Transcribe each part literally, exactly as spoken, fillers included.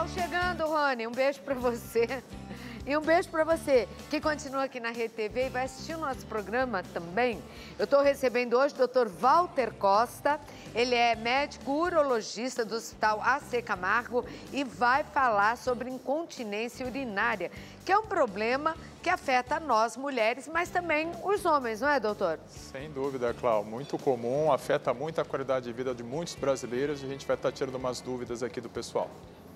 Natal chegando, Rony. Um beijo pra você. E um beijo para você que continua aqui na Rede T V e vai assistir o nosso programa também. Eu estou recebendo hoje o doutor Walter Costa. Ele é médico urologista do Hospital A C Camargo e vai falar sobre incontinência urinária, que é um problema que afeta nós mulheres, mas também os homens, não é, doutor? Sem dúvida, Cláudia. Muito comum, afeta muito a qualidade de vida de muitos brasileiros e a gente vai estar tirando umas dúvidas aqui do pessoal.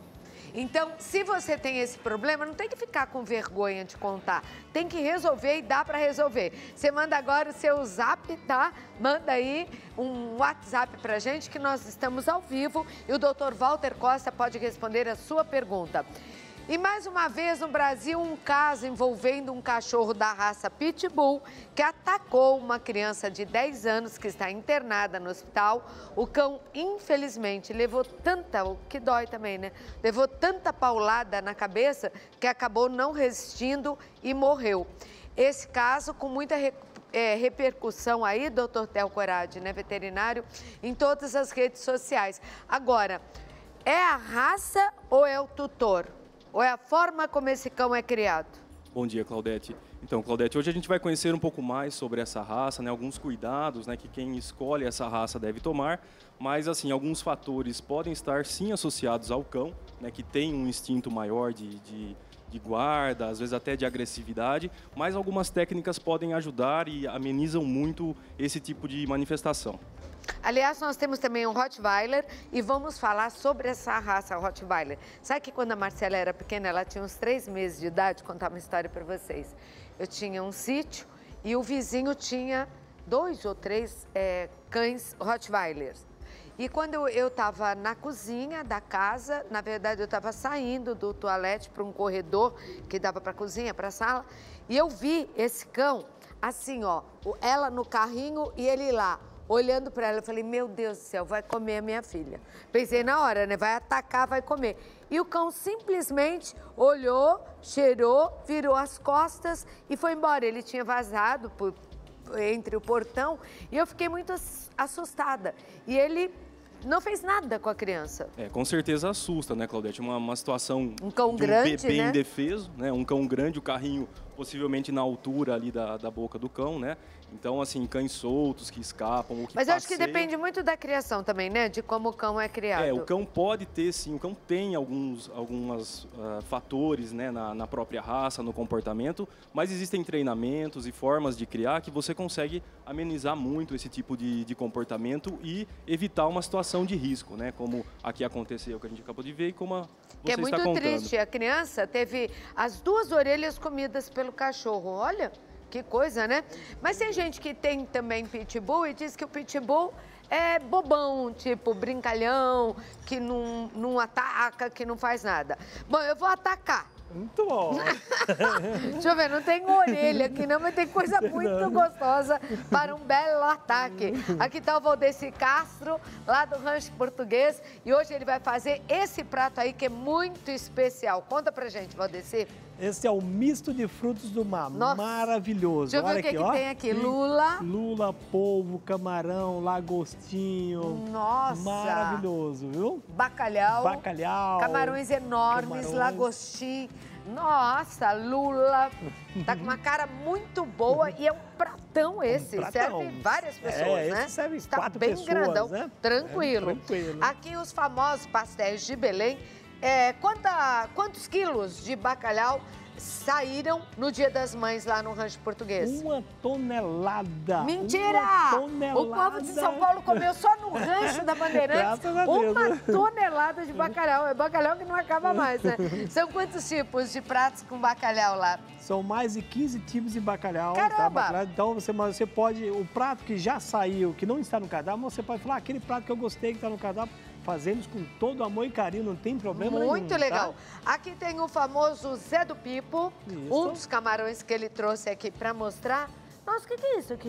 Então, se você tem esse problema, não tem que ficar com vergonha de contar. Tem que resolver e dá para resolver. Você manda agora o seu zap, tá? Manda aí um WhatsApp pra gente que nós estamos ao vivo e o doutor Walter Costa pode responder a sua pergunta. E mais uma vez no Brasil, um caso envolvendo um cachorro da raça Pitbull que atacou uma criança de dez anos que está internada no hospital. O cão, infelizmente, levou tanta, o que dói também, né? Levou tanta paulada na cabeça que acabou não resistindo e morreu. Esse caso com muita É, repercussão aí, doutor Theo Corade, né, veterinário, em todas as redes sociais. Agora, é a raça ou é o tutor? Ou é a forma como esse cão é criado? Bom dia, Claudete. Então, Claudete, hoje a gente vai conhecer um pouco mais sobre essa raça, né, alguns cuidados, né, que quem escolhe essa raça deve tomar, mas, assim, alguns fatores podem estar, sim, associados ao cão, né, que tem um instinto maior de, de, de guarda, às vezes até de agressividade, mas algumas técnicas podem ajudar e amenizam muito esse tipo de manifestação. Aliás, nós temos também um Rottweiler e vamos falar sobre essa raça Rottweiler. Sabe que quando a Marcela era pequena, ela tinha uns três meses de idade, vou contar uma história para vocês. Eu tinha um sítio e o vizinho tinha dois ou três é, cães Rottweilers. E quando eu estava na cozinha da casa, na verdade eu estava saindo do toalete para um corredor que dava para a cozinha, para a sala, e eu vi esse cão assim, ó, ela no carrinho e ele lá. Olhando para ela, eu falei, meu Deus do céu, vai comer a minha filha. Pensei na hora, né? Vai atacar, vai comer. E o cão simplesmente olhou, cheirou, virou as costas e foi embora. Ele tinha vazado por, entre o portão e eu fiquei muito assustada. E ele não fez nada com a criança. É, com certeza assusta, né, Claudete? Uma, uma situação um cão de um grande, bebê né? indefeso, né? Um cão grande, o carrinho possivelmente na altura ali da, da boca do cão, né? Então, assim, cães soltos que escapam ou que Mas eu acho que passeiam. depende muito da criação também, né? De como o cão é criado. É, o cão pode ter, sim, o cão tem alguns algumas, uh, fatores, né, na, na própria raça, no comportamento, mas existem treinamentos e formas de criar que você consegue amenizar muito esse tipo de, de comportamento e evitar uma situação de risco, né? Como aqui aconteceu, que a gente acabou de ver e como a, você que é está muito contando. triste. A criança teve as duas orelhas comidas pelo cachorro. Olha, que coisa, né? Mas tem gente que tem também pitbull e diz que o pitbull é bobão, tipo brincalhão, que não, não ataca, que não faz nada. Bom, eu vou atacar. Muito bom. Deixa eu ver, não tem orelha aqui não, mas tem coisa muito gostosa para um belo ataque. Aqui está o Valdeci Castro, lá do Rancho Português, e hoje ele vai fazer esse prato aí que é muito especial. Conta pra gente, Valdeci. Esse é o misto de frutos do mar. Nossa. Maravilhoso. Deixa eu ver Olha o que, aqui, que ó. tem aqui. Lula. Lula, polvo, camarão, lagostinho. Nossa. Maravilhoso, viu? Bacalhau. Bacalhau. Camarões enormes, camarões. Lagostim. Nossa, lula. Tá com uma cara muito boa e é um pratão esse. Um pratão. Serve várias pessoas, é, né? Esse serve Está quatro bem pessoas, grandão. Né? Tranquilo. É, tranquilo. Aqui os famosos pastéis de Belém. É, quanta, quantos quilos de bacalhau saíram no Dia das Mães lá no Rancho Português? Uma tonelada. Mentira! Uma tonelada. O povo de São Paulo comeu só no Rancho da Bandeirantes uma tonelada de bacalhau. É bacalhau que não acaba mais, né? São quantos tipos de pratos com bacalhau lá? São mais de quinze tipos de bacalhau. Caramba! Tá? Bacalhau. Então você, você pode, o prato que já saiu, que não está no cardápio, você pode falar, aquele prato que eu gostei que está no cardápio, fazemos com todo amor e carinho, não tem problema nenhum. Muito legal. Tá? Aqui tem o famoso Zé do Pipo, isso. Um dos camarões que ele trouxe aqui para mostrar. Nossa, o que, que é isso aqui?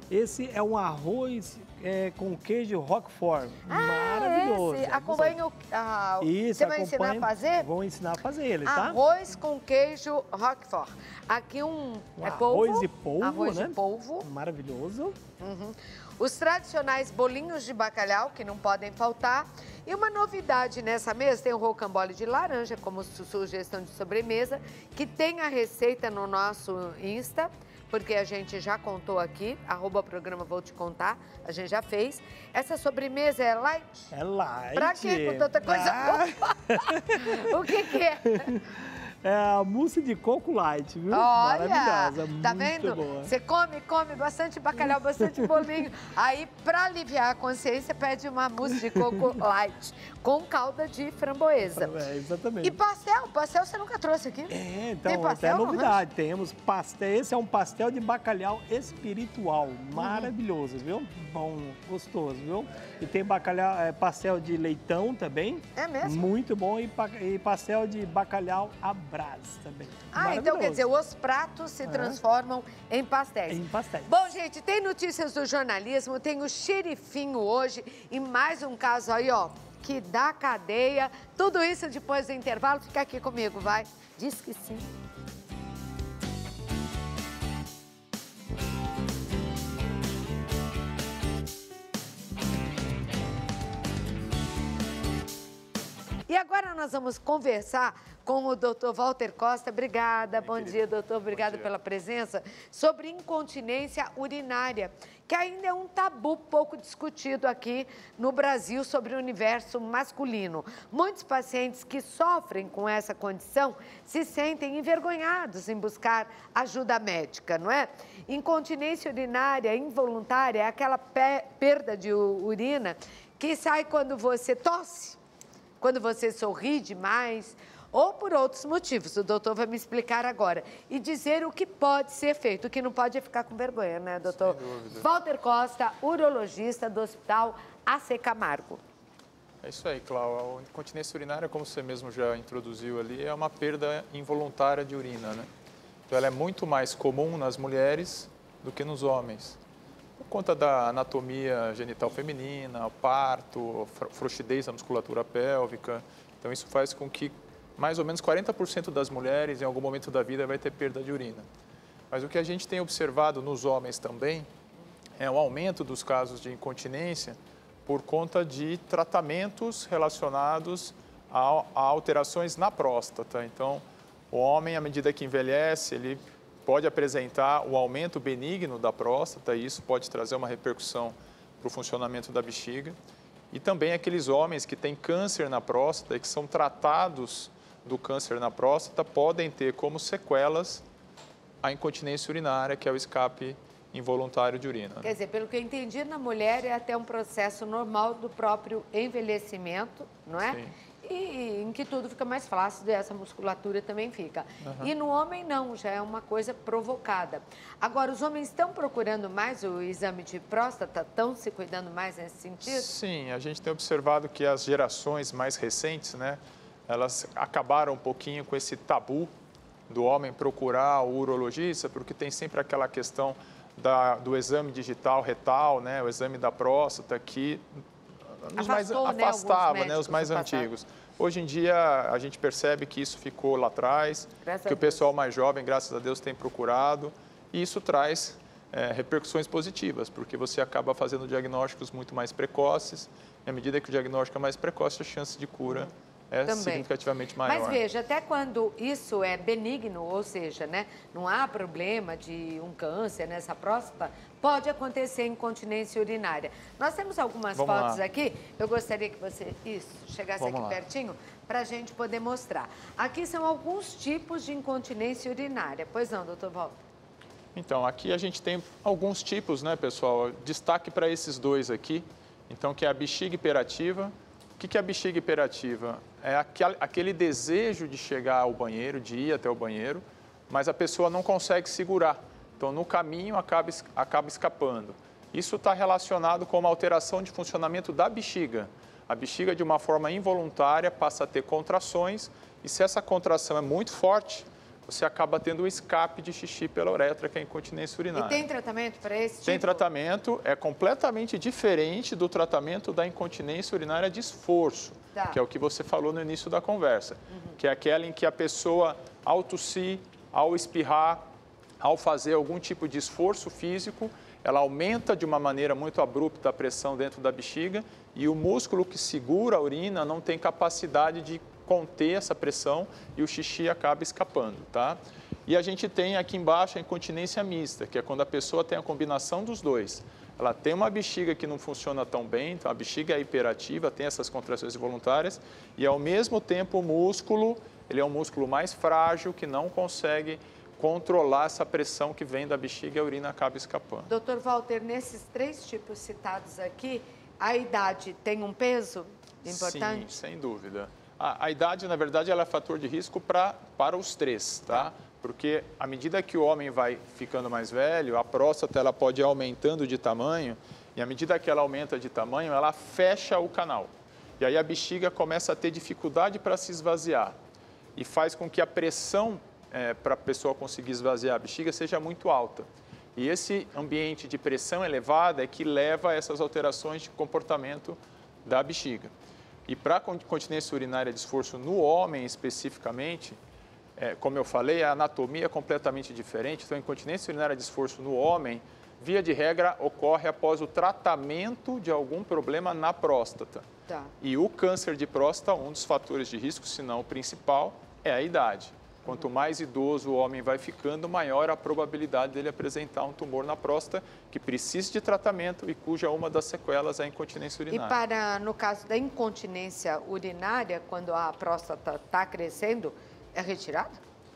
Esse é um arroz é, com queijo Roquefort. Ah, Maravilhoso. esse. Acompanha o... Ah, Isso, você vai ensinar a fazer? Vou ensinar a fazer ele, tá? Arroz com queijo Roquefort. Aqui um, um é polvo. Arroz de polvo, arroz né? de polvo. Maravilhoso. Uhum. Os tradicionais bolinhos de bacalhau, que não podem faltar. E uma novidade nessa mesa, tem o rocambole de laranja, como su sugestão de sobremesa, que tem a receita no nosso Insta, porque a gente já contou aqui, arroba programa Vou Te Contar, a gente já fez. Essa sobremesa é light? É light. Pra quê com tanta coisa? Ah. O que que é? É a mousse de coco light, viu? Olha, maravilhosa, tá muito vendo? boa. Você come, come bastante bacalhau, bastante bolinho. Aí, pra aliviar a consciência, pede uma mousse de coco light com calda de framboesa. É, exatamente. E pastel? Pastel você nunca trouxe aqui? É, então, Tem pastel, até novidade. Temos pastel. Esse é um pastel de bacalhau espiritual. Maravilhoso, uhum. viu? Bom, gostoso, viu? E tem bacalhau, é, pastel de leitão também. É mesmo? Muito bom. E, e pastel de bacalhau à brás também. Ah, então quer dizer, os pratos se transformam é. em pastéis. Em pastéis. Bom, gente, tem notícias do jornalismo, tem o xerifinho hoje e mais um caso aí, ó, que dá cadeia. Tudo isso depois do intervalo. Fica aqui comigo, vai. Diz que sim. E agora nós vamos conversar com o doutor Walter Costa. Obrigada, bom dia, doutor. Obrigada pela presença. Sobre incontinência urinária, que ainda é um tabu pouco discutido aqui no Brasil sobre o universo masculino. Muitos pacientes que sofrem com essa condição se sentem envergonhados em buscar ajuda médica, não é? Incontinência urinária involuntária é aquela perda de urina que sai quando você tosse, quando você sorri demais, ou por outros motivos. O doutor vai me explicar agora. E dizer o que pode ser feito. O que não pode é ficar com vergonha, né, doutor? Sem dúvida. Walter Costa, urologista do Hospital A C Camargo. É isso aí, Cláudia. A incontinência urinária, como você mesmo já introduziu ali, é uma perda involuntária de urina, né? Então, ela é muito mais comum nas mulheres do que nos homens. Por conta da anatomia genital feminina, parto, frouxidez da musculatura pélvica. Então, isso faz com que mais ou menos quarenta por cento das mulheres, em algum momento da vida, vai ter perda de urina. Mas o que a gente tem observado nos homens também é um aumento dos casos de incontinência por conta de tratamentos relacionados a, a alterações na próstata. Então, o homem, à medida que envelhece, ele pode apresentar o aumento benigno da próstata e isso pode trazer uma repercussão para o funcionamento da bexiga. E também aqueles homens que têm câncer na próstata e que são tratados do câncer na próstata podem ter como sequelas a incontinência urinária, que é o escape involuntário de urina. Quer dizer, pelo que eu entendi, na mulher é até um processo normal do próprio envelhecimento, não é? Sim. E em que tudo fica mais flácido e essa musculatura também fica. Uhum. E no homem não, já é uma coisa provocada. Agora, os homens estão procurando mais o exame de próstata? Estão se cuidando mais nesse sentido? Sim, a gente tem observado que as gerações mais recentes, né, elas acabaram um pouquinho com esse tabu do homem procurar o urologista, porque tem sempre aquela questão da, do exame digital retal, né, o exame da próstata, que nos Afastou, mais, né, afastava, né, os mais do antigos. Hoje em dia, a gente percebe que isso ficou lá atrás, Graças que o pessoal mais jovem, graças a Deus, tem procurado, e isso traz é, repercussões positivas, porque você acaba fazendo diagnósticos muito mais precoces, e à medida que o diagnóstico é mais precoce, a chance de cura é Também. significativamente maior. Mas veja, até quando isso é benigno, ou seja, né, não há problema de um câncer nessa próstata, pode acontecer incontinência urinária. Nós temos algumas Vamos fotos lá. aqui, eu gostaria que você, isso, chegasse Vamos aqui lá. pertinho, para a gente poder mostrar. Aqui são alguns tipos de incontinência urinária. Pois não, doutor Walter? Então, aqui a gente tem alguns tipos, né, pessoal? Destaque para esses dois aqui, então, que é a bexiga hiperativa. O que é a bexiga hiperativa? É aquele desejo de chegar ao banheiro, de ir até o banheiro, mas a pessoa não consegue segurar. Então, no caminho, acaba, acaba escapando. Isso está relacionado com uma alteração de funcionamento da bexiga. A bexiga, de uma forma involuntária, passa a ter contrações e se essa contração é muito forte, você acaba tendo um escape de xixi pela uretra, que é a incontinência urinária. E tem tratamento para esse tipo? Tem tratamento, é completamente diferente do tratamento da incontinência urinária de esforço, tá. que é o que você falou no início da conversa, uhum. que é aquela em que a pessoa, ao tossir, ao espirrar, ao fazer algum tipo de esforço físico, ela aumenta de uma maneira muito abrupta a pressão dentro da bexiga e o músculo que segura a urina não tem capacidade de conter essa pressão e o xixi acaba escapando, tá? E a gente tem aqui embaixo a incontinência mista, que é quando a pessoa tem a combinação dos dois. Ela tem uma bexiga que não funciona tão bem, então a bexiga é hiperativa, tem essas contrações involuntárias e ao mesmo tempo o músculo, ele é um músculo mais frágil que não consegue controlar essa pressão que vem da bexiga e a urina acaba escapando. doutor Walter, nesses três tipos citados aqui, a idade tem um peso importante? Sim, sem dúvida. A, a idade, na verdade, ela é fator de risco pra, para os três, tá? Porque à medida que o homem vai ficando mais velho, a próstata ela pode ir aumentando de tamanho e à medida que ela aumenta de tamanho, ela fecha o canal. E aí a bexiga começa a ter dificuldade para se esvaziar e faz com que a pressão é, para a pessoa conseguir esvaziar a bexiga seja muito alta. E esse ambiente de pressão elevada é que leva a essas alterações de comportamento da bexiga. E para a continência urinária de esforço no homem especificamente, é, como eu falei, a anatomia é completamente diferente. Então, a incontinência urinária de esforço no homem, via de regra, ocorre após o tratamento de algum problema na próstata. Tá. E o câncer de próstata, um dos fatores de risco, se não o principal, é a idade. Quanto mais idoso o homem vai ficando, maior a probabilidade dele apresentar um tumor na próstata que precisa de tratamento e cuja uma das sequelas é a incontinência urinária. E para, no caso da incontinência urinária, quando a próstata está crescendo, é retirada?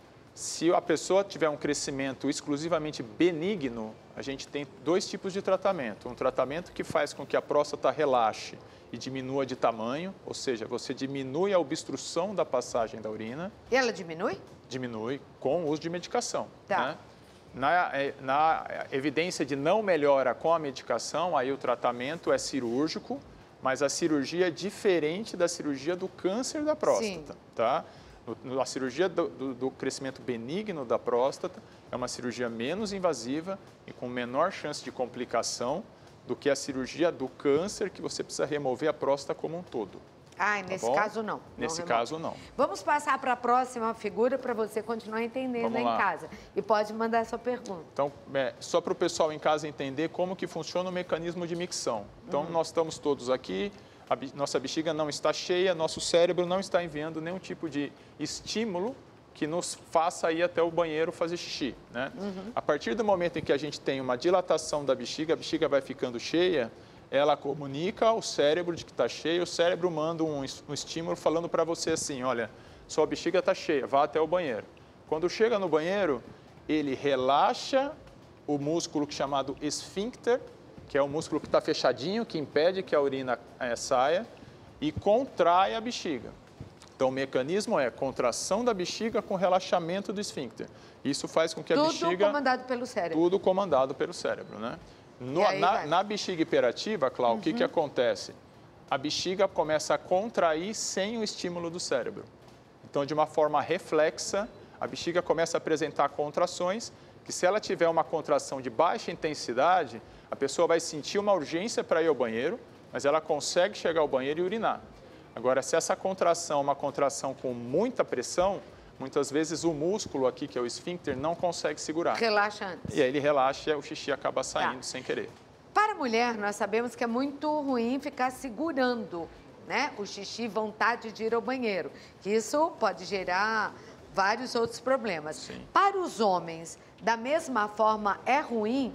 Se a pessoa tiver um crescimento exclusivamente benigno, a gente tem dois tipos de tratamento. Um tratamento que faz com que a próstata relaxe e diminua de tamanho, ou seja, você diminui a obstrução da passagem da urina. E ela diminui? Diminui com o uso de medicação. Tá. Né? Na, na evidência de não melhora com a medicação, aí o tratamento é cirúrgico, mas a cirurgia é diferente da cirurgia do câncer da próstata. Sim. Tá? No, a cirurgia do, do, do crescimento benigno da próstata é uma cirurgia menos invasiva e com menor chance de complicação do que a cirurgia do câncer, que você precisa remover a próstata como um todo. Ah, e nesse tá caso não. Nesse não caso não. Vamos passar para a próxima figura para você continuar entendendo Vamos em lá. casa. E pode mandar a sua pergunta. Então, é, só para o pessoal em casa entender como que funciona o mecanismo de micção. Então, uhum. nós estamos todos aqui, a nossa bexiga não está cheia, nosso cérebro não está enviando nenhum tipo de estímulo que nos faça ir até o banheiro fazer xixi, né? Uhum. A partir do momento em que a gente tem uma dilatação da bexiga, a bexiga vai ficando cheia, ela comunica ao cérebro de que está cheia, o cérebro manda um, um estímulo falando para você assim, olha, sua bexiga está cheia, vá até o banheiro. Quando chega no banheiro, ele relaxa o músculo chamado esfíncter, que é o músculo que está fechadinho, que impede que a urina é, saia, e contrai a bexiga. Então, o mecanismo é contração da bexiga com relaxamento do esfíncter. Isso faz com que a tudo bexiga... Tudo comandado pelo cérebro. Tudo comandado pelo cérebro, né? No, na, na bexiga hiperativa, Cláudia, uhum. o que, que acontece? A bexiga começa a contrair sem o estímulo do cérebro. Então, de uma forma reflexa, a bexiga começa a apresentar contrações, que se ela tiver uma contração de baixa intensidade, a pessoa vai sentir uma urgência para ir ao banheiro, mas ela consegue chegar ao banheiro e urinar. Agora, se essa contração é uma contração com muita pressão, muitas vezes o músculo aqui, que é o esfíncter, não consegue segurar. Relaxa antes. E aí ele relaxa e o xixi acaba saindo tá. sem querer. Para a mulher, nós sabemos que é muito ruim ficar segurando, né, o xixi, vontade de ir ao banheiro. Que isso pode gerar vários outros problemas. Sim. Para os homens, da mesma forma, é ruim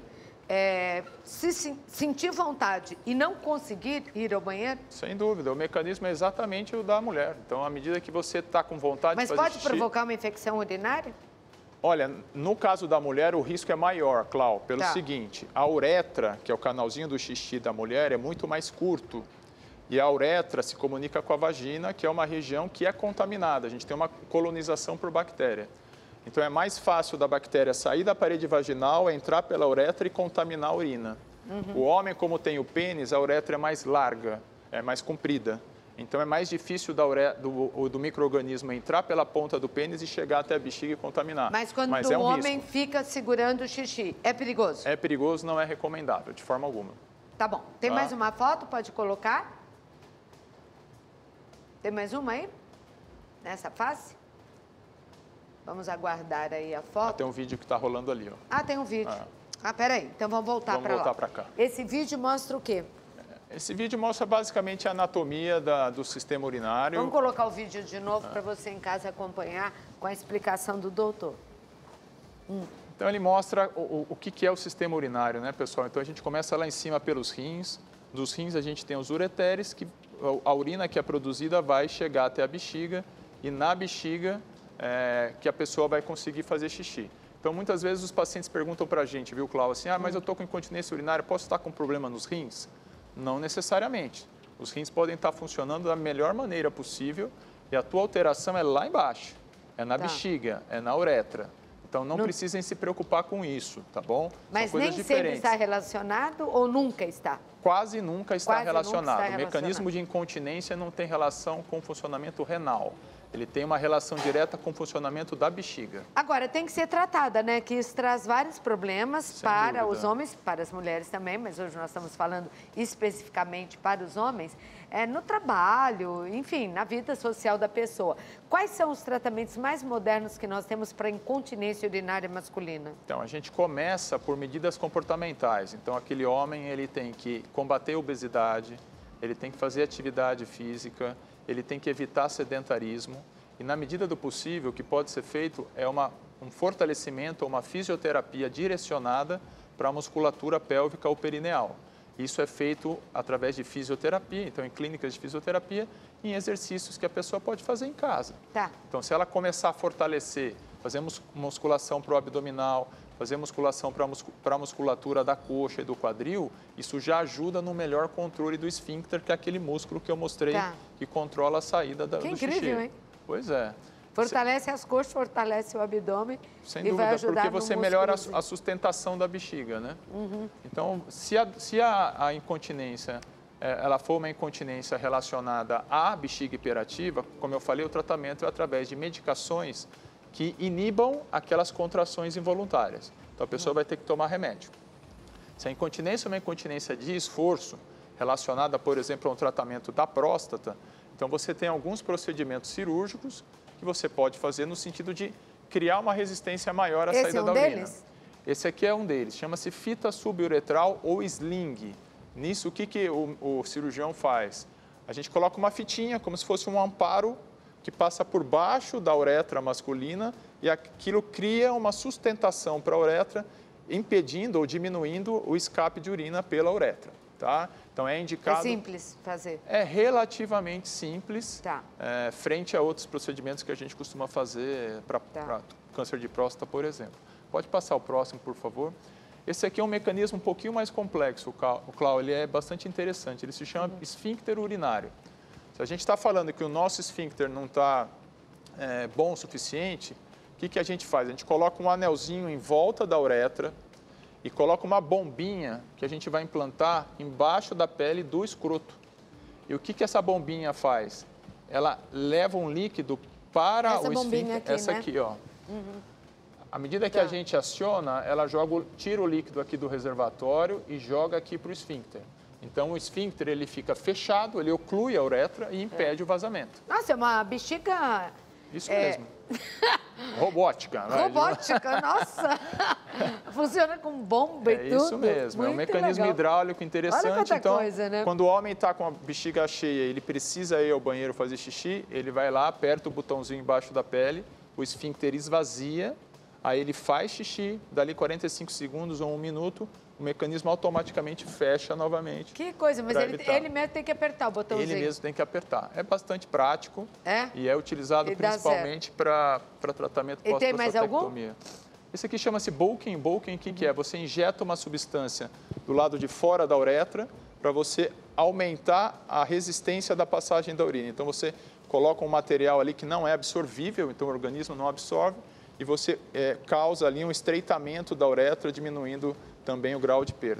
é, se, se sentir vontade e não conseguir ir ao banheiro? Sem dúvida, o mecanismo é exatamente o da mulher. Então, à medida que você está com vontade Mas de fazer pode xixi... provocar uma infecção urinária? Olha, no caso da mulher, o risco é maior, Clau, pelo tá. seguinte, a uretra, que é o canalzinho do xixi da mulher, é muito mais curto. E a uretra se comunica com a vagina, que é uma região que é contaminada. A gente tem uma colonização por bactéria. Então, é mais fácil da bactéria sair da parede vaginal, entrar pela uretra e contaminar a urina. Uhum. O homem, como tem o pênis, a uretra é mais larga, é mais comprida. Então, é mais difícil da ure... do, do micro-organismo entrar pela ponta do pênis e chegar até a bexiga e contaminar. Mas quando Mas o é um homem risco. fica segurando o xixi, é perigoso? É perigoso, não é recomendável, de forma alguma. Tá bom. Tem Tá. mais uma foto? Pode colocar? Tem mais uma aí? Nessa face? Vamos aguardar aí a Ah, foto. tem um vídeo que está rolando ali, ó. Ah, tem um vídeo. Ah. Ah, peraí. Então vamos voltar Vamos para lá. voltar pra cá. Esse vídeo mostra o quê? Esse vídeo mostra basicamente a anatomia da, do sistema urinário. Vamos colocar o vídeo de novo para você em casa acompanhar com a explicação do doutor. Então, ele mostra o, o, o que, que é o sistema urinário, né, pessoal? Então, a gente começa lá em cima pelos rins. Dos rins, a gente tem os ureteres, que a urina que é produzida vai chegar até a bexiga e na bexiga é, que a pessoa vai conseguir fazer xixi. Então, muitas vezes os pacientes perguntam para a gente, viu, Cláudia, assim, ah, mas eu estou com incontinência urinária, posso estar com problema nos rins? Não necessariamente. Os rins podem estar funcionando da melhor maneira possível e a tua alteração é lá embaixo, é na Tá. bexiga, é na uretra. Então, não, Não- precisem se preocupar com isso, tá bom? São Mas coisas nem sempre diferentes. está relacionado ou nunca está? Quase nunca está Quase nunca relacionado. está O mecanismo relacionado. de incontinência não tem relação com o funcionamento renal. Ele tem uma relação direta com o funcionamento da bexiga. Agora, tem que ser tratada, né? Que isso traz vários problemas Sem para dúvida. os homens, para as mulheres também, mas hoje nós estamos falando especificamente para os homens, é, no trabalho, enfim, na vida social da pessoa. Quais são os tratamentos mais modernos que nós temos para incontinência urinária masculina? Então, a gente começa por medidas comportamentais. Então, aquele homem, ele tem que combater a obesidade, ele tem que fazer atividade física, ele tem que evitar sedentarismo. E, na medida do possível, o que pode ser feito é uma, um fortalecimento, uma fisioterapia direcionada para a musculatura pélvica ou perineal. Isso é feito através de fisioterapia, então, em clínicas de fisioterapia, em exercícios que a pessoa pode fazer em casa. Tá. Então, se ela começar a fortalecer, fazer mus- musculação para o abdominal, fazer musculação para muscu a musculatura da coxa e do quadril, isso já ajuda no melhor controle do esfíncter, que é aquele músculo que eu mostrei, Tá. que controla a saída da, Que do incrível, xixi. hein? Pois é. Fortalece as coxas, fortalece o abdômen Sem e vai dúvida, ajudar porque no você melhora a, músculozinho. a sustentação da bexiga, né? Então, se a, se a, a incontinência, eh, ela for uma incontinência relacionada à bexiga hiperativa, como eu falei, o tratamento é através de medicações que inibam aquelas contrações involuntárias. Então, a pessoa vai ter que tomar remédio. Se a incontinência é uma incontinência de esforço, relacionada, por exemplo, a um tratamento da próstata, então você tem alguns procedimentos cirúrgicos que você pode fazer no sentido de criar uma resistência maior à Esse saída é um da urina. deles? Esse aqui é um deles, chama-se fita suburetral ou sling. Nisso, o que, que o, o cirurgião faz? A gente coloca uma fitinha, como se fosse um amparo, que passa por baixo da uretra masculina e aquilo cria uma sustentação para a uretra, impedindo ou diminuindo o escape de urina pela uretra. Tá? Então, é indicado... É simples fazer. É relativamente simples, Tá. é, frente a outros procedimentos que a gente costuma fazer para Tá. câncer de próstata, por exemplo. Pode passar o próximo, por favor. Esse aqui é um mecanismo um pouquinho mais complexo, o Clau, ele é bastante interessante. Ele se chama Uhum. esfíncter urinário. Se a gente está falando que o nosso esfíncter não está é, bom o suficiente, o que, que a gente faz? A gente coloca um anelzinho em volta da uretra e coloca uma bombinha que a gente vai implantar embaixo da pele do escroto. E o que, que essa bombinha faz? Ela leva um líquido para Essa o bombinha esfíncter. aqui, Essa né? aqui, ó. À medida que Tá. a gente aciona, ela joga, o- tira o líquido aqui do reservatório e joga aqui para o esfíncter. Então, o esfíncter ele fica fechado, ele oclui a uretra e impede o vazamento. Nossa, é uma bexiga Isso É. mesmo. Robótica. né? robótica, nossa! Funciona com bomba É e tudo. isso mesmo, é um Muito mecanismo legal. hidráulico interessante. Olha quanta então, coisa, né? quando o homem está com a bexiga cheia, ele precisa ir ao banheiro fazer xixi, ele vai lá, aperta o botãozinho embaixo da pele, o esfíncter esvazia, aí ele faz xixi, dali quarenta e cinco segundos ou um minuto, o mecanismo automaticamente fecha novamente. Que coisa, mas pra ele, evitar. ele mesmo tem que apertar o botãozinho. Ele mesmo tem que apertar. É bastante prático É? e é utilizado E dá principalmente para tratamento E tem mais algum? pós-prostatectomia. Esse aqui chama-se bulking. Bulking, o que, que é? Você injeta uma substância do lado de fora da uretra para você aumentar a resistência da passagem da urina. Então, você coloca um material ali que não é absorvível, então o organismo não absorve, e você é, causa ali um estreitamento da uretra, diminuindo também o grau de perda.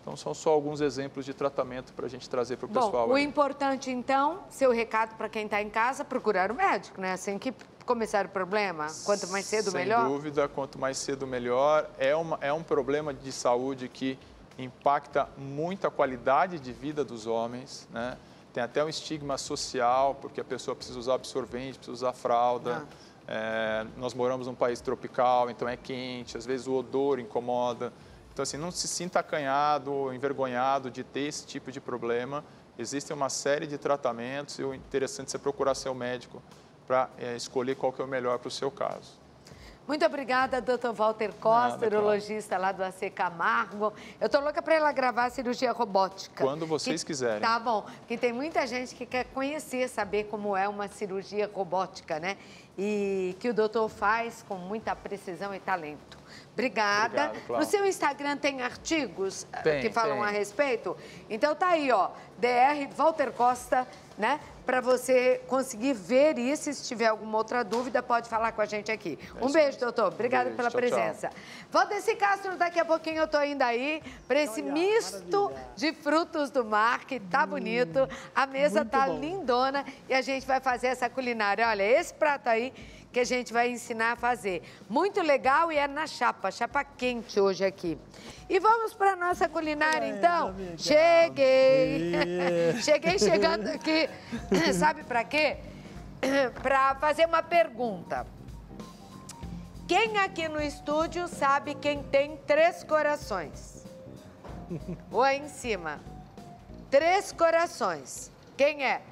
Então, são só alguns exemplos de tratamento para a gente trazer para o pessoal. Bom, o aí. importante, então, seu recado para quem está em casa, procurar o médico, né? Assim que começar o problema, quanto mais cedo, Sem melhor? Sem dúvida, quanto mais cedo, melhor. É, uma, é um problema de saúde que impacta muito a qualidade de vida dos homens, né? Tem até um estigma social, porque a pessoa precisa usar absorvente, precisa usar fralda. Ah. É, nós moramos num país tropical, então é quente, às vezes o odor incomoda. Então, assim, não se sinta acanhado, envergonhado de ter esse tipo de problema. Existe uma série de tratamentos e o interessante é você procurar seu médico para é, escolher qual que é o melhor para o seu caso. Muito obrigada, doutor Walter Costa, Nada, urologista claro. lá do A C Camargo. Eu tô louca para ela gravar a cirurgia robótica. Quando vocês que, quiserem. Tá bom, porque tem muita gente que quer conhecer, saber como é uma cirurgia robótica, né? E que o doutor faz com muita precisão e talento. Obrigada. Obrigado, no seu Instagram tem artigos tem, que falam tem. a respeito? Então tá aí, ó, D R Walter Costa, né? Para você conseguir ver isso, se tiver alguma outra dúvida, pode falar com a gente aqui. Um é beijo, doutor. Obrigada um beijo, pela tchau, presença. Tchau. Valdeci Castro, daqui a pouquinho eu tô indo aí para esse Olha, misto maravilha. de frutos do mar, que tá hum, bonito. A mesa tá bom. lindona e a gente vai fazer essa culinária. Olha, esse prato aí que a gente vai ensinar a fazer. Muito legal e é na chapa, chapa quente hoje aqui. E vamos para a nossa culinária, é, então? Cheguei! É. Cheguei chegando aqui, sabe para quê? Para fazer uma pergunta. Quem aqui no estúdio sabe quem tem três corações? Ou aí em cima? Três corações. Quem é?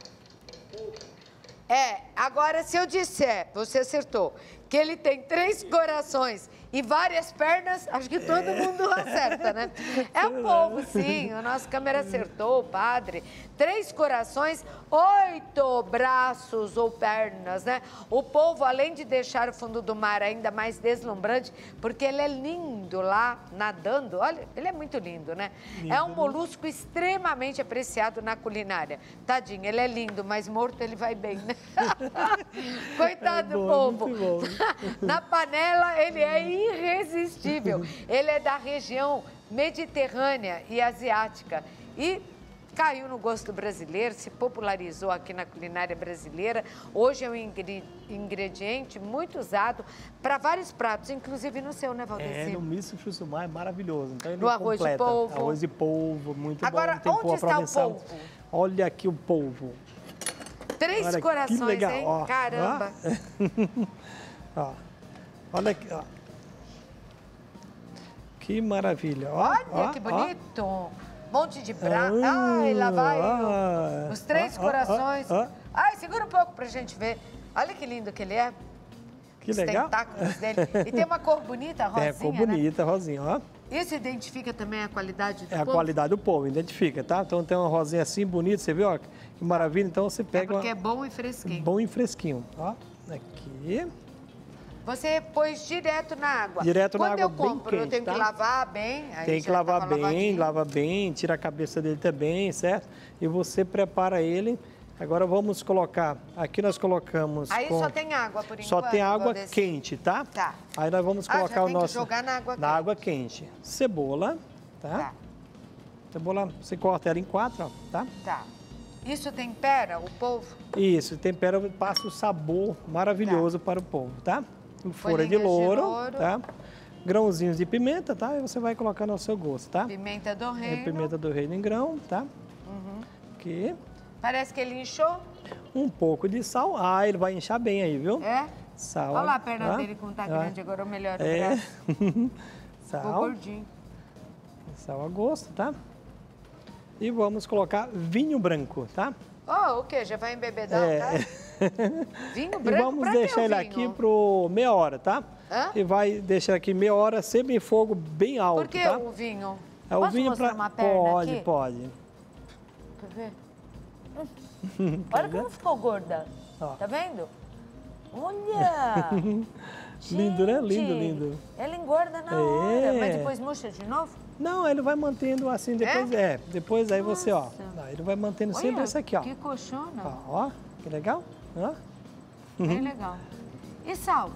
É, agora se eu disser, você acertou, que ele tem três corações e várias pernas, acho que todo é. mundo acerta, né? É o povo, sim, a nossa câmera acertou, o padre. Três corações, oito braços ou pernas, né? O povo, além de deixar o fundo do mar ainda mais deslumbrante, porque ele é lindo lá, nadando, olha, ele é muito lindo, né? Lindo, é um molusco extremamente apreciado na culinária. Tadinho, ele é lindo, mas morto ele vai bem, né? Coitado é bom, do povo. Muito bom. Na panela, ele é irresistível. Ele é da região mediterrânea e asiática. E caiu no gosto brasileiro, se popularizou aqui na culinária brasileira. Hoje é um ingrediente muito usado para vários pratos, inclusive no seu, né, Valdeci? É, no misto frutos do mar é maravilhoso. Então ele no arroz completa. de polvo. Arroz de polvo, muito Agora, bom. Agora, onde está o polvo? Olha aqui o polvo. Três Olha, corações, que legal. hein? Ó, Caramba. Ó. Ó. Olha aqui, ó. Que maravilha. Ó, Olha ó, que bonito. Ó. Monte de braço. Ah, Ai, lá vai ah, o, os três ah, corações. Ah, ah. Ai, segura um pouco pra gente ver. Olha que lindo que ele é. Que os legal. Os tentáculos dele. E tem uma cor bonita, rosinha, É, cor bonita, né? rosinha, ó. Isso identifica também a qualidade do É polvo? a qualidade do polvo, identifica, tá? Então tem uma rosinha assim, bonita, você viu, ó? Que maravilha. Então você pega É porque uma... é bom e fresquinho. Bom e fresquinho, ó. Aqui. Você pôs direto na água. Direto Quando na água, eu bem compro, quente, eu tenho tá? que lavar bem. Aí Tem que já lavar tava bem, lavadinho. lava bem, tira a cabeça dele também, certo? E você prepara ele. Agora vamos colocar, aqui nós colocamos... Aí com... só tem água, por enquanto. Só tem água Valdeci. quente, tá? Tá. Aí nós vamos Ah, colocar já o tem nosso... que jogar na água Na quente. água quente. Cebola, tá? Tá. Cebola, você corta ela em quatro, ó, tá? Tá. Isso tempera o polvo? Isso, tempera, passa o sabor maravilhoso tá. para o polvo, tá? Folha de louro, de louro, tá? Grãozinhos de pimenta, tá? E você vai colocando ao seu gosto, tá? Pimenta do reino. É, pimenta do reino em grão, tá? Uhum. Aqui. Parece que ele inchou. Um pouco de sal. Ah, ele vai inchar bem aí, viu? É? Sal. Olha lá a perna tá? dele como tá ah. grande, agora melhora o é. braço. Sal. Ficou gordinho. Sal a gosto, tá? E vamos colocar vinho branco, tá? Oh, o quê? Já vai embebedar é. o cara? Vinho branco? E vamos pra deixar ele vinho? aqui por meia hora, tá? Hã? E vai deixar aqui meia hora, sempre em fogo bem alto, Por que tá? o vinho? É o Posso vinho mostrar pra... uma perna Pode, aqui? pode. Quer ver? Olha como ficou gorda. Ó. Tá vendo? Olha! Lindo, né? Lindo, Gente, lindo. Ela engorda na É. hora, mas depois murcha de novo? Não, ele vai mantendo assim, depois é, é depois aí você, ó, Nossa. ele vai mantendo Olha, sempre esse aqui, ó. Que coxona. Ó, ó, que legal, ó. Bem legal. E sal?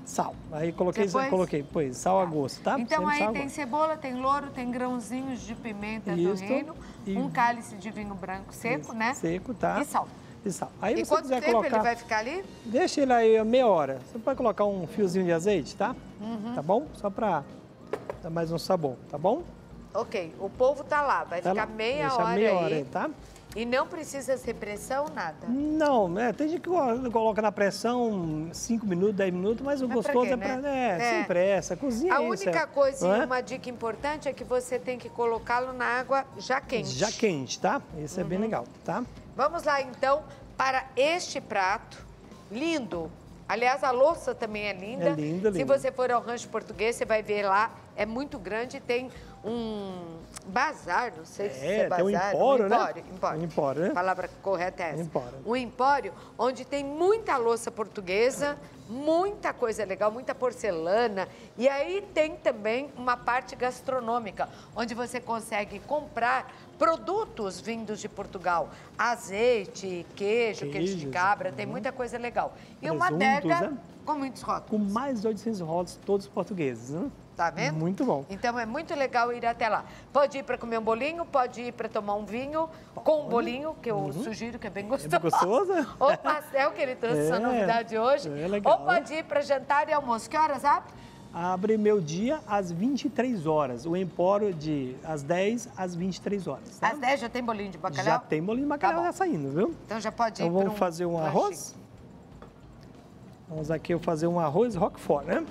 Sal. Aí coloquei, Depois? coloquei, pois, sal a gosto, tá? Então Sempre aí sal a tem gosto. cebola, tem louro, tem grãozinhos de pimenta Isso. do reino, E- um cálice de vinho branco seco, Isso, né? seco, tá? E sal. E sal. Aí E você quanto quiser tempo colocar... ele vai ficar ali? Deixa ele aí a meia hora. Você pode colocar um fiozinho de azeite, tá? Uhum. Tá bom? Só pra dar mais um sabor, tá bom? Ok, o polvo tá lá, vai Tá ficar lá. meia Deixa hora meia aí. hora aí, tá? E não precisa ser pressão, nada. Não, né? Tem gente que coloca na pressão cinco minutos, dez minutos, mas o Mas pra gostoso quê, é pra... né? É, É. sem pressa, cozinha A isso, única é. coisa Não e é? uma dica importante é que você tem que colocá-lo na água já quente. Já quente, tá? Isso é bem Uhum. legal, tá? Vamos lá, então, para este prato lindo. Aliás, a louça também é linda. É linda, Se linda. você for ao Rancho Português, você vai ver lá, é muito grande, tem um bazar, não sei se É, é bazar. tem um empório, né? empório, empório. Um empório, né? A palavra correta é essa. Empório. Um empório onde tem muita louça portuguesa, muita coisa legal, muita porcelana. E aí tem também uma parte gastronômica, onde você consegue comprar produtos vindos de Portugal. Azeite, queijo, queijo de Queijos, cabra, tem uhum. muita coisa legal. E uma Presuntos, adega né? com muitos rótulos. Com mais de oitocentos rótulos, todos portugueses, né? Tá vendo? Muito bom. Então é muito legal ir até lá. Pode ir para comer um bolinho, pode ir para tomar um vinho com um bolinho, que eu sugiro que é bem gostoso. É bem gostoso? Ou pastel, que ele trouxe essa É, novidade hoje. é legal, Ou pode ir para jantar e almoço. Que horas abre? Abre meu dia às vinte e três horas. O empório de às dez às vinte e três horas. Tá? Às dez já tem bolinho de bacalhau? Já tem bolinho de bacalhau Tá bom. já saindo, viu? Então já pode ir Então para vamos um fazer um lanchinho. arroz? Vamos aqui eu fazer um arroz roquefort, né?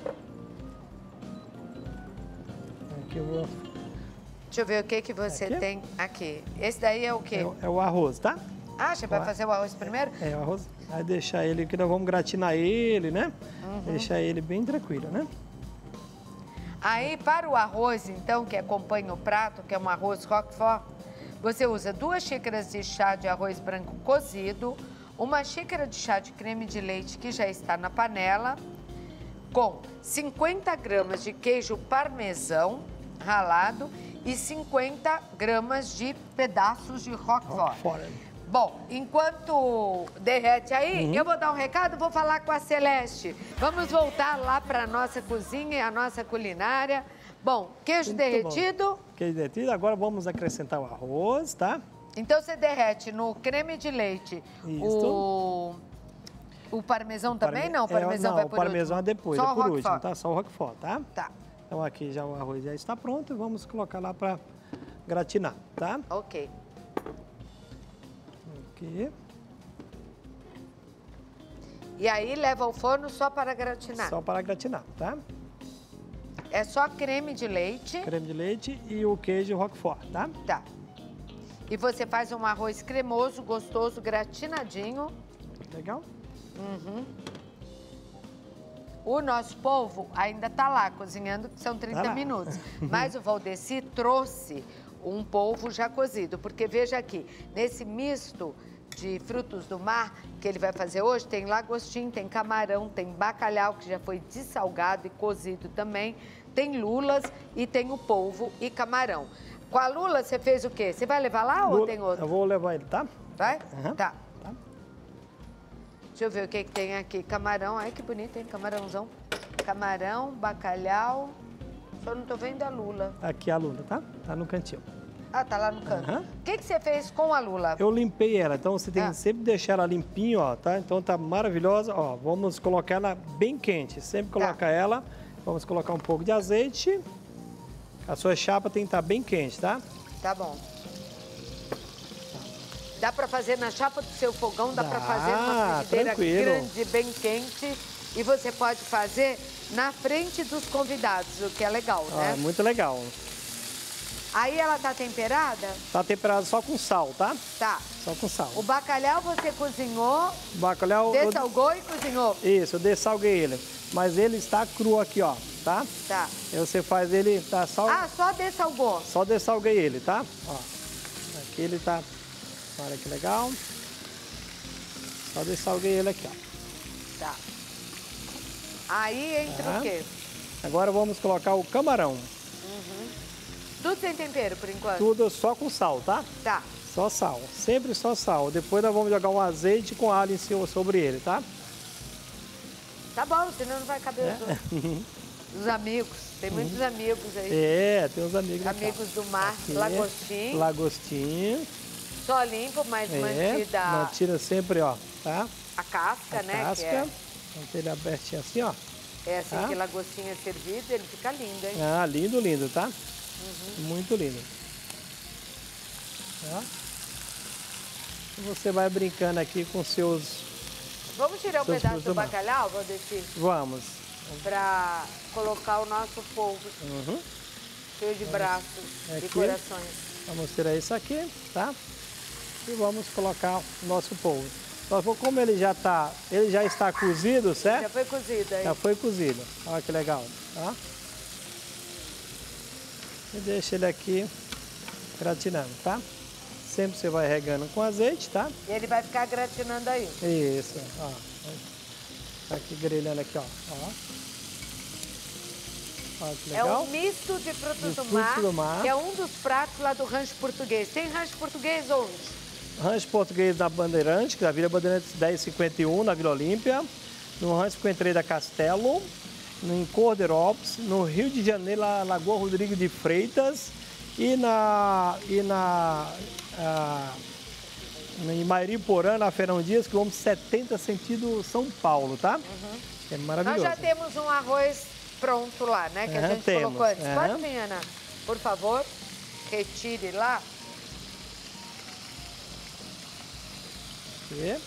Aqui eu vou... Deixa eu ver o que, que você Aqui? tem aqui. Esse daí é o quê? É, o- é o arroz, tá? Ah, você vai Ó. fazer o arroz primeiro? É o arroz. Vai deixar ele aqui, nós vamos gratinar ele, né? Uhum. Deixar ele bem tranquilo, né? Aí, para o arroz, então, que acompanha o prato, que é um arroz roquefort, você usa duas xícaras de chá de arroz branco cozido, uma xícara de chá de creme de leite que já está na panela, com cinquenta gramas de queijo parmesão ralado e cinquenta gramas de pedaços de roquefort. Fora. Bom, enquanto derrete aí, Uhum. eu vou dar um recado, vou falar com a Celeste. Vamos voltar lá para a nossa cozinha e a nossa culinária. Bom, queijo Muito derretido. bom. Queijo derretido. Agora vamos acrescentar o arroz, tá? Então você derrete no creme de leite o, o parmesão também? Não, o parmesão é, vai não, por o parmesão último. é depois, Só é o por roquefort. último, tá? Só o roquefort, tá? Tá, Então aqui já o arroz já está pronto e vamos colocar lá para gratinar, tá? ok. Aqui. E aí leva ao forno só para gratinar. Só para gratinar, tá? É só creme de leite. Creme de leite e o queijo roquefort, tá? Tá. E você faz um arroz cremoso, gostoso, gratinadinho. Legal? Uhum. O nosso polvo ainda está lá cozinhando, que são trinta Tá lá. minutos. Mas o Valdeci trouxe um polvo já cozido, porque veja aqui, nesse misto de frutos do mar que ele vai fazer hoje, tem lagostim, tem camarão, tem bacalhau que já foi dessalgado e cozido também, tem lulas e tem o polvo e camarão. Com a lula você fez o quê? Você vai levar lá ou Lula- tem outro? Eu vou levar ele, tá? Vai? Aham. Tá. Tá. Deixa eu ver o que, que tem aqui. Camarão, ai que bonito, hein? Camarãozão. Camarão, bacalhau. Só não tô vendo a lula. Aqui a lula, tá? Tá no cantinho. Ah, tá lá no canto. Aham. O que, que você fez com a lula? Eu limpei ela, então você tem Ah. que sempre deixar ela limpinho, ó, tá? Então tá maravilhosa, ó. Vamos colocar ela bem quente. Sempre Tá. colocar ela. Vamos colocar um pouco de azeite. A sua chapa tem que estar bem quente, tá? Tá bom. Dá pra fazer na chapa do seu fogão, dá, Dá, pra fazer numa frigideira tranquilo. grande, bem quente. E você pode fazer na frente dos convidados, o que é legal, Ó, né? é muito legal. Aí ela tá temperada? Tá temperado só com sal, tá? Tá. Só com sal. O bacalhau você cozinhou, O bacalhau... eu- dessalgou e cozinhou. Isso, eu dessalguei ele. Mas ele está cru aqui, ó, tá? Tá. Aí você faz ele, tá sal... Ah, só dessalgou. Só dessalguei ele, tá? Ó, aqui ele tá... Olha que legal. Só dessalguei ele aqui, ó. Tá. Aí entra Tá. o quê? Agora vamos colocar o camarão. Tudo sem tempero, por enquanto? Tudo só com sal, tá? Tá. Só sal, sempre só sal. Depois nós vamos jogar um azeite com alho em cima sobre ele, tá? Tá bom, senão não vai caber É. os outros. Os amigos, tem muitos amigos aí. É, tem uns amigos Amigos do mar, aqui. lagostim. Lagostim. Só limpo, mas É, mantida mantida sempre, ó, tá? a casca, A né? casca. Que é, Mantém ele abertinho assim, ó. é assim Tá. que lagostim é servido, ele fica lindo, hein? Ah, lindo, lindo, tá? Uhum. Muito lindo. Tá? E você vai brincando aqui com seus... Vamos tirar um Seus pedaço frutos do do mar. bacalhau, Valdeci, Vamos. para colocar o nosso polvo Uhum. cheio de braços e Aqui. corações. Vamos tirar isso aqui, tá? E vamos colocar o nosso polvo. Só que como ele já tá, ele já está cozido, certo? Já foi cozido aí. Já foi cozido. Olha que legal, tá? E deixa ele aqui gratinando, tá? Sempre você vai regando com azeite, tá? E ele vai ficar gratinando aí. Isso, ó. Tá aqui grelhando aqui, ó. ó. Olha que É legal. um misto de frutos, De do, frutos mar, do mar. que é um dos pratos lá do rancho português. Tem rancho português onde? Rancho Português da Bandeirante, que é a Vila Bandeirantes dez cinquenta e um, na Vila Olímpia. No Rancho cinquenta e três da Castelo. Em Corderópolis. No Rio de Janeiro, na Lagoa Rodrigo de Freitas. E na... E na a, em Mairiporã, na Ferão Dias, quilômetro setenta, sentido São Paulo, tá? Uhum. É maravilhoso. Nós já temos um arroz pronto lá, né? Que a Aham, gente temos, colocou antes. aham. Pode vir, Ana? Por favor, retire lá. E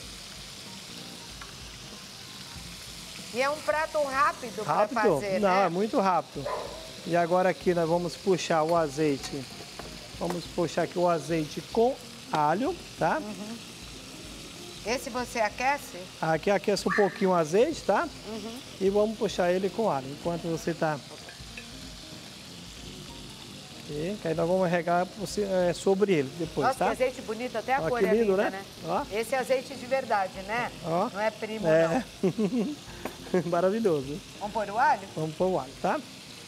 E é um prato rápido, para rápido? fazer, Não, né? é muito rápido. E agora aqui nós vamos puxar o azeite. Vamos puxar aqui o azeite com alho, tá? Uhum. Esse você aquece? Aqui aqueça um pouquinho o azeite, tá? Uhum. E vamos puxar ele com alho, enquanto você tá... E aí nós vamos regar você, é, sobre ele depois, Nossa, tá? que azeite bonito, até a Ó, cor que é lindo, linda, né? né? Ó. Esse é azeite de verdade, né? Ó. Não é primo, É. não. Maravilhoso. Vamos pôr o alho? Vamos pôr o alho, tá?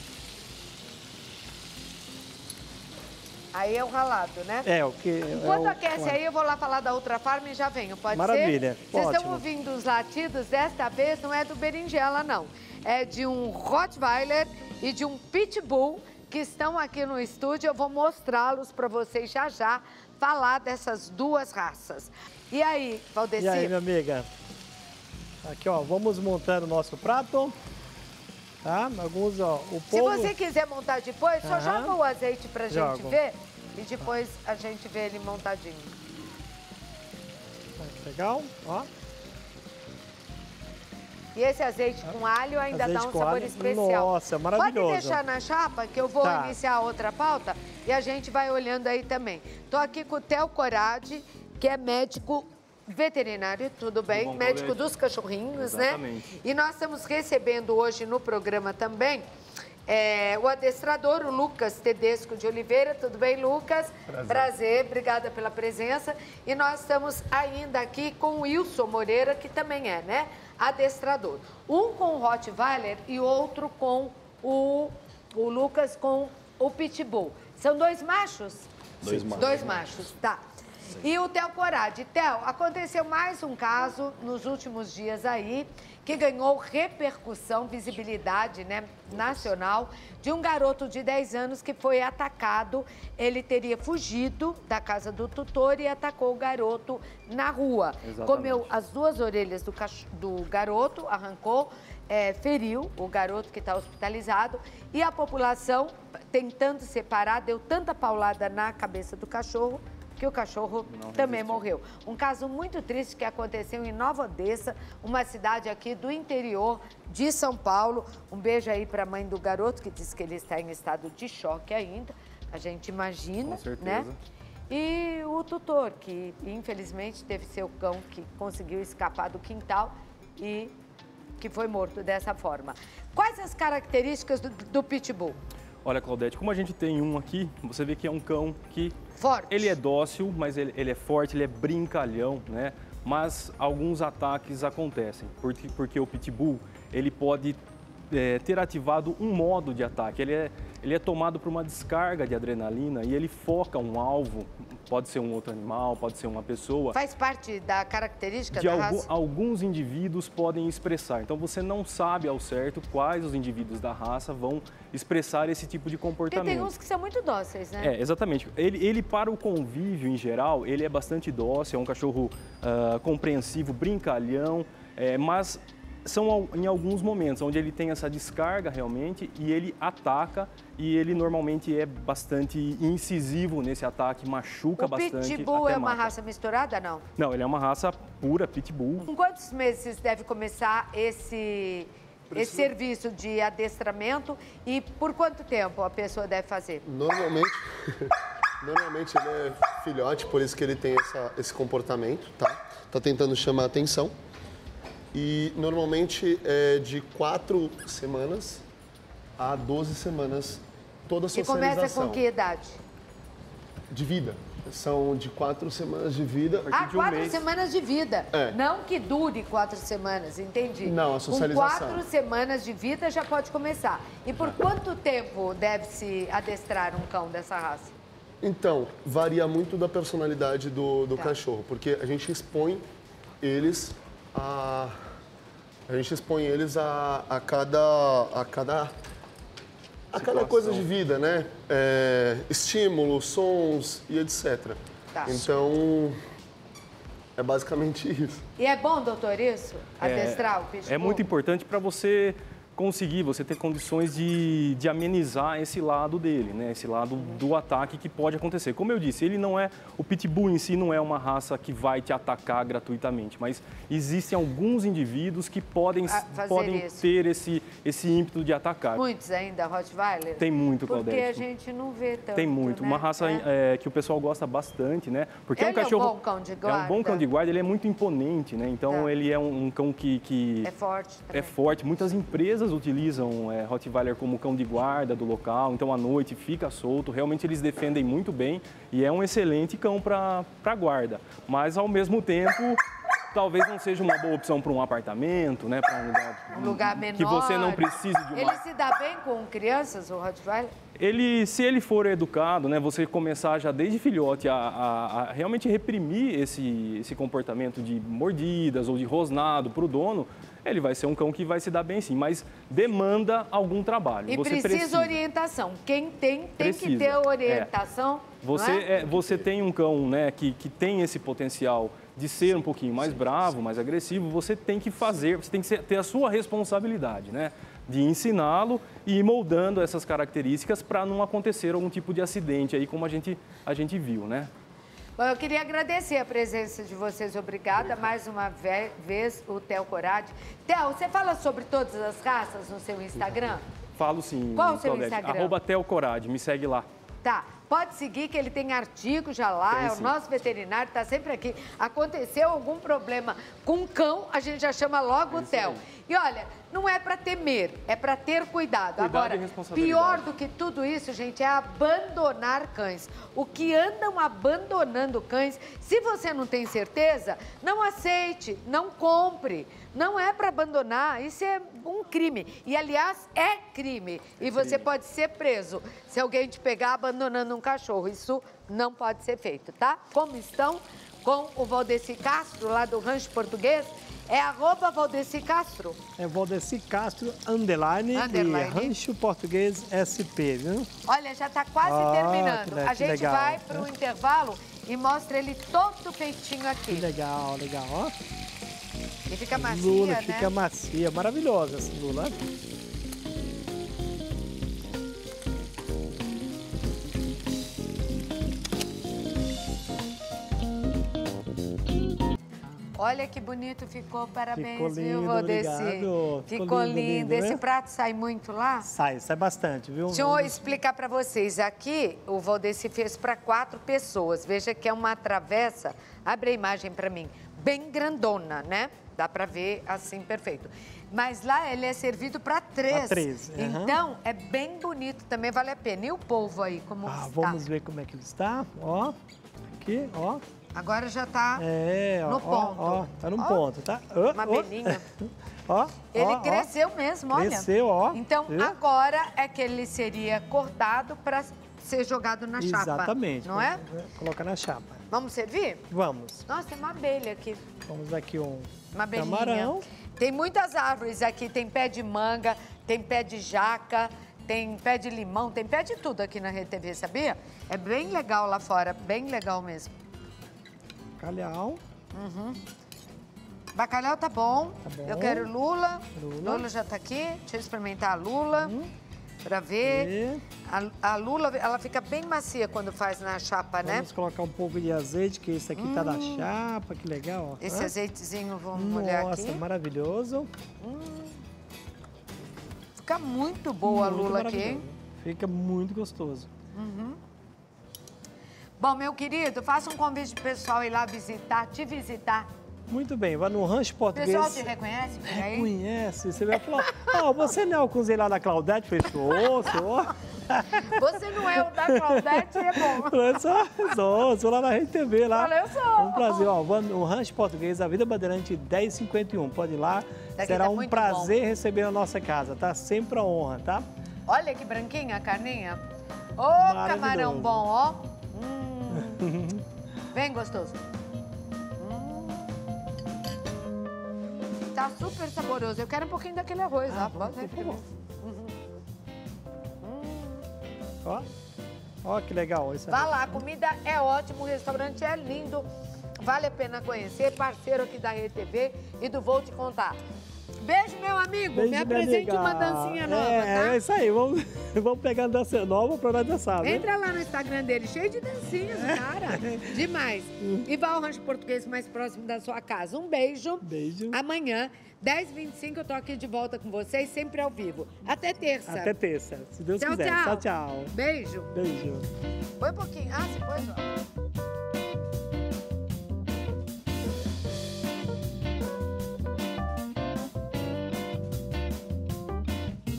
Aí é o ralado, né? É, o que... Enquanto é o, aquece o alho. aí, eu vou lá falar da outra farma e já venho, pode Maravilha, ser? Vocês estão ótimo. ouvindo os latidos? Desta vez não é do berinjela, não. É de um Rottweiler e de um Pitbull que estão aqui no estúdio. Eu vou mostrá-los para vocês já já, falar dessas duas raças. E aí, Valdeci? E aí, minha amiga? Aqui, ó, vamos montando o nosso prato. Tá? Alguns, ó, o Se polvo... você quiser montar depois, só Aham. joga o azeite pra gente Jogo. ver e depois a gente vê ele montadinho. Legal, ó. E esse azeite com alho ainda Azeite dá um com sabor alho, especial. nossa, maravilhoso. Pode deixar na chapa que eu vou Tá. iniciar a outra pauta e a gente vai olhando aí também. Tô aqui com o Theo Corade, que é médico veterinário, tudo bem? bom, Médico Claudete? dos cachorrinhos, Exatamente. né? E nós estamos recebendo hoje no programa também é, o adestrador, o Lucas Tedesco de Oliveira. Tudo bem, Lucas? Prazer. Prazer, obrigada pela presença. E nós estamos ainda aqui com o Wilson Moreira, que também é, né? Adestrador. Um com o Rottweiler e outro com o, o Lucas com o Pitbull. São dois machos? Dois machos. Dois machos, tá. E o Theo Corade. Theo, aconteceu mais um caso nos últimos dias aí, que ganhou repercussão, visibilidade, né, nacional, de um garoto de dez anos que foi atacado. Ele teria fugido da casa do tutor e atacou o garoto na rua. Exatamente. Comeu as duas orelhas do, cach... do garoto, arrancou, é, feriu o garoto que está hospitalizado. E a população, tentando separar, deu tanta paulada na cabeça do cachorro que o cachorro Não também resistiu. morreu. Um caso muito triste que aconteceu em Nova Odessa, uma cidade aqui do interior de São Paulo. Um beijo aí para a mãe do garoto, que diz que ele está em estado de choque ainda. A gente imagina, Com certeza. né? E o tutor, que infelizmente teve seu cão que conseguiu escapar do quintal e que foi morto dessa forma. Quais as características do, do Pitbull? Olha, Claudete, como a gente tem um aqui, você vê que é um cão que Forte. ele é dócil, mas ele, ele é forte, ele é brincalhão, né? Mas alguns ataques acontecem, porque, porque o Pitbull, ele pode é, ter ativado um modo de ataque. Ele é, ele é tomado por uma descarga de adrenalina e ele foca um alvo, pode ser um outro animal, pode ser uma pessoa. Faz parte da característica de da algu raça? Alguns indivíduos podem expressar. Então, você não sabe ao certo quais os indivíduos da raça vão expressar esse tipo de comportamento. Porque tem uns que são muito dóceis, né? É, exatamente. Ele, ele para o convívio, em geral, ele é bastante dócil, é um cachorro uh, compreensivo, brincalhão, é, mas são em alguns momentos onde ele tem essa descarga realmente e ele ataca e ele normalmente é bastante incisivo nesse ataque, machuca o bastante. O Pitbull é uma mata. raça misturada, não? Não, ele é uma raça pura, Pitbull. Com quantos meses deve começar esse, esse serviço de adestramento e por quanto tempo a pessoa deve fazer? Normalmente, normalmente ele é filhote, por isso que ele tem essa, esse comportamento, tá? Tá tentando chamar a atenção. E normalmente é de quatro semanas a doze semanas toda a socialização. E começa com que idade? De vida. São de quatro semanas de vida. Ah, de um quatro mês. semanas de vida. É. Não que dure quatro semanas, entendi. Não, a socialização. Com quatro semanas de vida já pode começar. E por quanto tempo deve-se adestrar um cão dessa raça? Então, varia muito da personalidade do, do Tá. cachorro, porque a gente expõe eles a... A gente expõe eles a, a cada... A cada a cada coisa de vida, né? É, estímulos, sons e etcétera. Tá. Então, é basicamente isso. E é bom, doutor, isso? Adestrar o pitbull? É muito importante para você conseguir, você ter condições de, de amenizar esse lado dele, né? Esse lado do ataque que pode acontecer. Como eu disse, ele não é, o Pitbull em si não é uma raça que vai te atacar gratuitamente, mas existem alguns indivíduos que podem, A podem isso. ter esse, esse ímpeto de atacar. Muitos ainda, Rottweiler? Tem muito, Porque Claudete. a gente não vê tanto, Tem muito. né? Uma raça É. é, que o pessoal gosta bastante, né? Porque Ele é um cachorro. é um bom cão de guarda. É um bom cão de guarda, ele é muito imponente, né? Então Tá. ele é um, um cão que, que É forte também. é forte. Muitas empresas utilizam é, Rottweiler como cão de guarda do local, então à noite fica solto. Realmente eles defendem muito bem e é um excelente cão para guarda. Mas ao mesmo tempo, talvez não seja uma boa opção para um apartamento, né? Para um lugar, Um lugar menor. que você não precise de uma. Ele se dá bem com crianças, o Rottweiler? Ele, se ele for educado, né, você começar já desde filhote a, a, a realmente reprimir esse, esse comportamento de mordidas ou de rosnado para o dono, ele vai ser um cão que vai se dar bem sim, mas demanda algum trabalho. E você precisa, precisa orientação. Quem tem, tem Precisa, que ter orientação. Você, não é? é, você tem um cão, né, que, que tem esse potencial de ser um pouquinho mais bravo, mais agressivo, você tem que fazer, você tem que ser, ter a sua responsabilidade, né? De ensiná-lo e ir moldando essas características para não acontecer algum tipo de acidente aí, como a gente, a gente viu, né? Bom, eu queria agradecer a presença de vocês. Obrigada mais uma ve- vez, o Theo Corade. Theo, você fala sobre todas as raças no seu Instagram? Falo sim. Qual o seu Claudete. Instagram? Arroba Theo Corade, me segue lá. Tá, pode seguir que ele tem artigo já lá, Tem, é o sim. nosso veterinário, está sempre aqui. Aconteceu algum problema com um cão, a gente já chama logo o Theo. E olha, não é para temer, é para ter cuidado. Cuidado Agora, e responsabilidade. pior do que tudo isso, gente, é abandonar cães. O que andam abandonando cães, se você não tem certeza, não aceite, não compre. Não é para abandonar, isso é um crime. E, aliás, é crime. E você pode ser preso se alguém te pegar abandonando um cachorro. Isso não pode ser feito, tá? Como estão com o Valdeci Castro, lá do Rancho Português? É arroba Valdeci Castro. É Valdeci Castro, underline, Underline. e Rancho Português S P, viu? Olha, já está quase Ah, terminando. que le- A que gente legal, vai para o né? intervalo e mostra ele todo feitinho Que aqui. legal, legal, ó. E fica macia, Lula né? fica macia, maravilhosa essa lula. Olha que bonito ficou, parabéns, Ficou viu, lindo, Valdeci? obrigado. Ficou, Ficou lindo. lindo, lindo, Esse né? prato sai muito lá? Sai, sai bastante, viu? Deixa eu explicar para vocês. Aqui, o Valdeci fez para quatro pessoas. Veja que é uma travessa, abre a imagem para mim, bem grandona, né? Dá para ver assim, perfeito. Mas lá ele é servido para três. Pra três, aham. Então, é bem bonito, também vale a pena. E o polvo aí, como Ah, está? vamos ver como é que ele está, ó. Aqui, ó. Agora já tá é, ó, no ponto. Ó, ó, tá no Ó, ponto, tá? Ó, uma ó. belinha. Ó, Ele ó, cresceu mesmo, olha. Cresceu, ó. Então, Viu? agora é que ele seria cortado para ser jogado na chapa. Exatamente. Não é? Coloca na chapa. Vamos servir? Vamos. Nossa, tem uma abelha aqui. Vamos aqui um Uma abelhinha. camarão. Tem muitas árvores aqui. Tem pé de manga, tem pé de jaca, tem pé de limão, tem pé de tudo aqui na Rede T V, sabia? É bem legal lá fora, bem legal mesmo. Bacalhau. Uhum. Bacalhau tá bom. Tá bom. Eu quero lula. Lula. Lula já tá aqui. Deixa eu experimentar a lula Hum. pra ver. E A, a lula, ela fica bem macia quando faz na chapa, né? vamos colocar um pouco de azeite, que esse aqui tá na chapa, que legal, ó. Esse Hã? azeitezinho, vamos molhar Nossa, aqui. maravilhoso. Fica muito boa a Muito lula aqui, hein? maravilhoso. Fica muito gostoso. Bom, meu querido, faça um convite pro pessoal ir lá visitar, te visitar. Muito bem, vai no rancho O português. pessoal te reconhece por aí? Conhece, você vai falar, ah, você não é o cozinheiro lá da Claudete? Eu falei, sou, sou. Você não é o da Claudete, é bom. Eu sou, sou, sou lá na Rede T V lá. Olha, eu sou. É um prazer, ó, vamos no rancho português, Avenida Bandeirante dez cinquenta e um, pode ir lá. Daqui Será tá um muito prazer receber na nossa casa, tá? Sempre a honra, tá? Olha que branquinha a carninha. Ô, Maravilhoso. camarão bom, ó. Hum. Bem gostoso. Hum. Tá super saboroso. Eu quero um pouquinho daquele arroz, ó. Pode por ver. favor. Uhum. Ó, ó que legal. Isso Vá lá, a comida é ótima, o restaurante é lindo. Vale a pena conhecer, parceiro aqui da Rede T V e do Vou Te Contar. Beijo, meu amigo. Beijo, Me minha apresente amiga. uma dancinha nova, é, tá? É isso aí, vamos, vamos pegar a dança nova pra nós dançar, né? Entra lá no Instagram dele, cheio de dancinhas, cara. Demais. E vá ao rancho português mais próximo da sua casa. Um beijo. Beijo. Amanhã, dez e vinte e cinco, eu tô aqui de volta com vocês, sempre ao vivo. Até terça. Até terça, se Deus Tchau, quiser. tchau. Tchau, tchau. Beijo. Beijo. Põe um pouquinho. Ah, se pôs, ó.